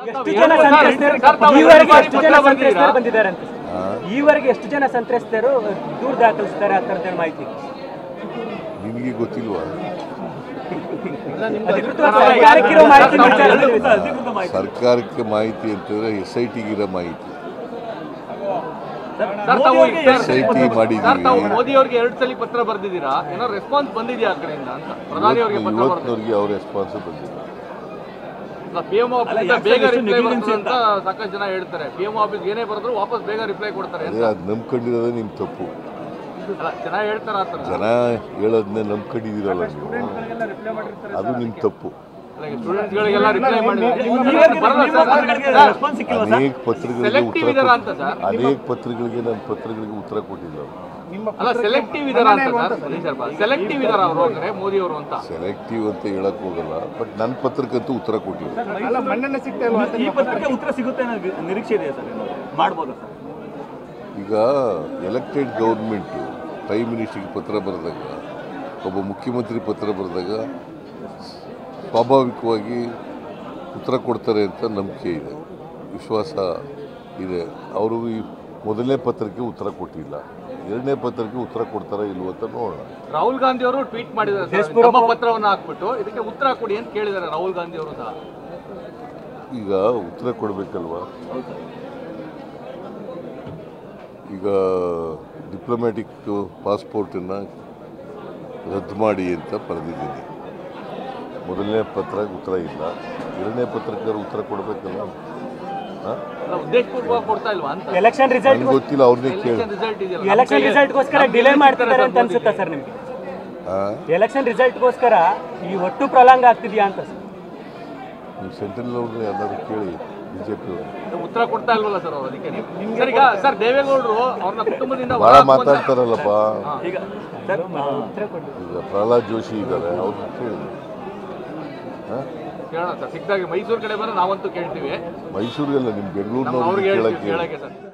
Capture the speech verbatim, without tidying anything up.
ಈವರೆಗೆ ಎಷ್ಟು ಜನ ಸಂತ್ರಸ್ತರು ದೂರು ದಾಖಲಿಸಿದ್ದಾರೆ ಆ ಥರದ ಮಾಹಿತಿ ನಿಮಗೆ ಗೊತ್ತಿಲ್ವಾ? ಸರ್ಕಾರಕ್ಕೆ ಮಾಹಿತಿ ಅಂತಂದ್ರೆ ಎಸ್ ಐ ಟಿಗಿರೋ ಮಾಹಿತಿ. ಎಸ್ ಐ ಟಿ ಮಾಡಿದ್ದೀವಿ. ಮೋದಿ ಅವರಿಗೆ ಎರಡು ಸಲ ಪತ್ರ ಬರೆದಿದ್ದೀರಾ, ಏನೋ ರೆಸ್ಪಾನ್ಸ್ ಬಂದಿದೆಯಾ ಆ ಕಡೆಯಿಂದ ಅಂತ? ಪ್ರಧಾನಿ ಅವರಿಗೆ ಇವತ್ತಿನವರೆಗೆ ಅವ್ರ ರೆಸ್ಪಾನ್ಸ್ ಬಂದಿಲ್ಲ. ಪಿ ಎಂ ಆಫೀಸ್ ಬೇಗ ರಿಪ್ಲೈ ಬರ್ತದೆ ಅಂತ ಸಾಕಷ್ಟು ಜನ ಹೇಳ್ತಾರೆ. ಪಿ ಎಂ ಆಫೀಸ್ ಏನೇ ಬರೆದ್ರು ವಾಪಸ್ ಬೇಗ ರಿಪ್ಲೈ ಕೊಡ್ತಾರೆ. ಅದು ನಂಬ್ಕೊಂಡಿರೋದೇ ನಿಮ್ ತಪ್ಪು. ಜನ ಹೇಳ್ತಾರ ಜನ ಹೇಳೋದನ್ನೇ ನಂಬ್ಕೊಂಡಿದ್ದೀರಲ್ಲ ನೀವು, ಅದು ನಿಮ್ ತಪ್ಪು. ಅನೇಕ ಪತ್ರಗಳಿಗೆ ಉತ್ತರ ಅನೇಕ ಪತ್ರಗಳಿಗೆ ನನ್ನ ಪತ್ರಗಳಿಗೆ ಉತ್ತರ ಕೊಟ್ಟಿಲ್ಲ. ಸೆಲೆಕ್ಟಿವ್ ಅಂತ ಹೇಳಕ್ ಹೋಗಲ್ಲ, ಬಟ್ ನನ್ನ ಪತ್ರಕ್ಕಂತೂ ಉತ್ತರ ಕೊಟ್ಟಿಲ್ಲ. ಈಗ ಎಲೆಕ್ಟೆಡ್ ಗೌರ್ಮೆಂಟು ಪ್ರೈಮ್ ಮಿನಿಸ್ಟರ್ಗೆ ಪತ್ರ ಬರೆದಾಗ, ಒಬ್ಬ ಮುಖ್ಯಮಂತ್ರಿ ಪತ್ರ ಬರೆದಾಗ ಸ್ವಾಭಾವಿಕವಾಗಿ ಉತ್ತರ ಕೊಡ್ತಾರೆ ಅಂತ ನಂಬಿಕೆ ಇದೆ, ವಿಶ್ವಾಸ ಇದೆ. ಅವರು ಈ ಮೊದಲನೇ ಪತ್ರಕ್ಕೆ ಉತ್ತರ ಕೊಟ್ಟಿಲ್ಲ, ಎರಡನೇ ಪತ್ರಕ್ಕೆ ಉತ್ತರ ಕೊಡ್ತಾರ ಇಲ್ವ ಅಂತ ನೋಡೋಣ. ರಾಹುಲ್ ಗಾಂಧಿ ಅವರು ಟ್ವೀಟ್ ಮಾಡಿದ್ದಾರೆ, ಪತ್ರವನ್ನು ಹಾಕ್ಬಿಟ್ಟು ಇದಕ್ಕೆ ಉತ್ತರ ಕೊಡಿ ಅಂತ ಕೇಳಿದ್ದಾರೆ ರಾಹುಲ್ ಗಾಂಧಿ ಅವರು ಸಹ. ಈಗ ಉತ್ತರ ಕೊಡಬೇಕಲ್ವಾ? ಈಗ ಡಿಪ್ಲೊಮ್ಯಾಟಿಕ್ ಪಾಸ್ಪೋರ್ಟನ್ನು ರದ್ದು ಮಾಡಿ ಅಂತ ಬರೆದಿದ್ದೀನಿ. ಮೊದಲನೇ ಪತ್ರ ಉತ್ತರ ಇಲ್ಲ, ಎರಡನೇ ಪತ್ರಕ್ಕೆ ಉತ್ತರ ಕೊಡಬೇಕಲ್ಲ. ಎಲೆಕ್ಷನ್ ರಿಸಲ್ಟ್ ಗೊತ್ತಿಲ್ಲ, ಅವ್ರನ್ನೇ ಕೇಳಿ. ಎಲೆಕ್ಷನ್ ರಿಸಲ್ಟ್ಗೋಸ್ಕರ ಡಿಲೇ ಮಾಡ್ತಿದ್ದಾರೆ ಅಂತ ಅನ್ಸುತ್ತಾ ಸರ್ ನಿಮಗೆ? ಎಲೆಕ್ಷನ್ ರಿಸಲ್ಟ್ಗೋಸ್ಕರ ಈ ಒಟ್ಟು ಪ್ರಲಾಂಗ ಆಗ್ತಿದೆಯಾ ಅಂತ ನೀವು ಸೆಂಟ್ರಲ್ ಅವ್ರನ್ನ ಯಾರು ಕೇಳಿ, ಬಿಜೆಪಿ ಉತ್ತರ ಕೊಡ್ತಾ ಇಲ್ವಲ್ಲ ಸರ್ ಅವರು? ಅದಕ್ಕೆ ಈಗ ಸರ್ ದೇವೇಗೌಡರು ಅವ್ರನ್ನ ಕುಟುಂಬದಿಂದ ಬಹಳ ಮಾತಾಡ್ತಾರಲ್ಲಪ್ಪ. ಈಗ ಪ್ರಹ್ಲಾದ್ ಜೋಶಿ ಇದ್ದಾರೆ, ಅವ್ರನ್ನ ಕೇಳಿ. ಕೇಳೋಣ ಸರ್, ಸಿಕ್ಕಿದಾಗ ಮೈಸೂರು ಕಡೆ ಬಂದ್ರೆ ನಾವಂತೂ ಕೇಳ್ತೀವಿ. ಮೈಸೂರಿಗೆಲ್ಲ ನಿಮ್ಮ ಬೆಂಗಳೂರಿನವ್ರಿಗೆ ಕೇಳಕ್ಕೆ ಕೇಳಕ್ಕೆ ಸರ್.